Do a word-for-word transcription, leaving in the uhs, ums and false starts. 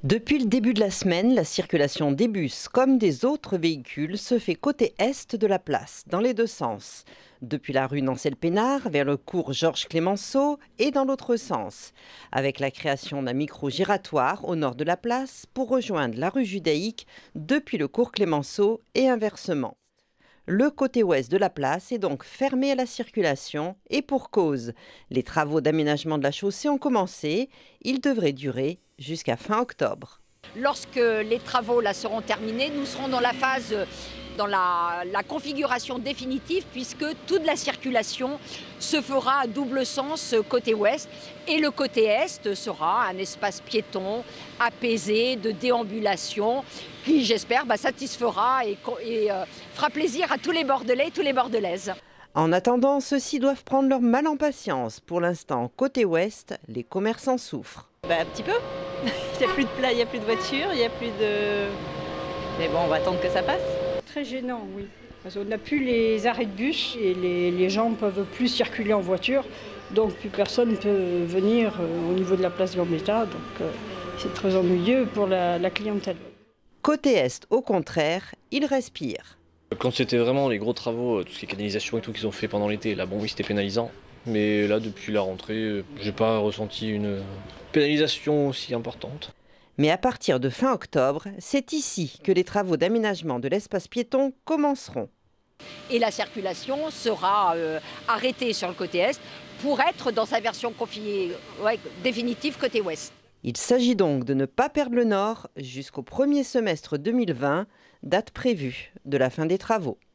Depuis le début de la semaine, la circulation des bus comme des autres véhicules se fait côté est de la place, dans les deux sens. Depuis la rue Nancel-Pénard vers le cours Georges Clemenceau et dans l'autre sens, avec la création d'un micro-giratoire au nord de la place pour rejoindre la rue Judaïque depuis le cours Clemenceau et inversement. Le côté ouest de la place est donc fermé à la circulation et pour cause. Les travaux d'aménagement de la chaussée ont commencé. Ils devraient durer jusqu'à fin octobre. Lorsque les travaux là seront terminés, nous serons dans la phase, dans la, la configuration définitive puisque toute la circulation se fera à double sens côté ouest et le côté est sera un espace piéton apaisé de déambulation qui j'espère bah, satisfera et, et euh, fera plaisir à tous les Bordelais et tous les Bordelaises. En attendant, ceux-ci doivent prendre leur mal en patience. Pour l'instant, côté ouest, les commerçants souffrent. Bah, un petit peu. Il n'y a plus de plat, il n'y a plus de voitures, il n'y a plus de... Mais bon, on va attendre que ça passe. Très gênant, oui. Parce qu'on n'a plus les arrêts de bus et les, les gens ne peuvent plus circuler en voiture. Donc plus personne ne peut venir euh, au niveau de la place Gambetta. Donc euh, c'est très ennuyeux pour la, la clientèle. Côté est, au contraire, ils respirent. Quand c'était vraiment les gros travaux, tout ce qui est canalisation et tout qu'ils ont fait pendant l'été, là bon oui c'était pénalisant. Mais là depuis la rentrée, j'ai pas ressenti une pénalisation aussi importante. Mais à partir de fin octobre, c'est ici que les travaux d'aménagement de l'espace piéton commenceront. Et la circulation sera euh, arrêtée sur le côté est pour être dans sa version confiée, ouais, définitive côté ouest. Il s'agit donc de ne pas perdre le nord jusqu'au premier semestre deux mille vingt, date prévue de la fin des travaux.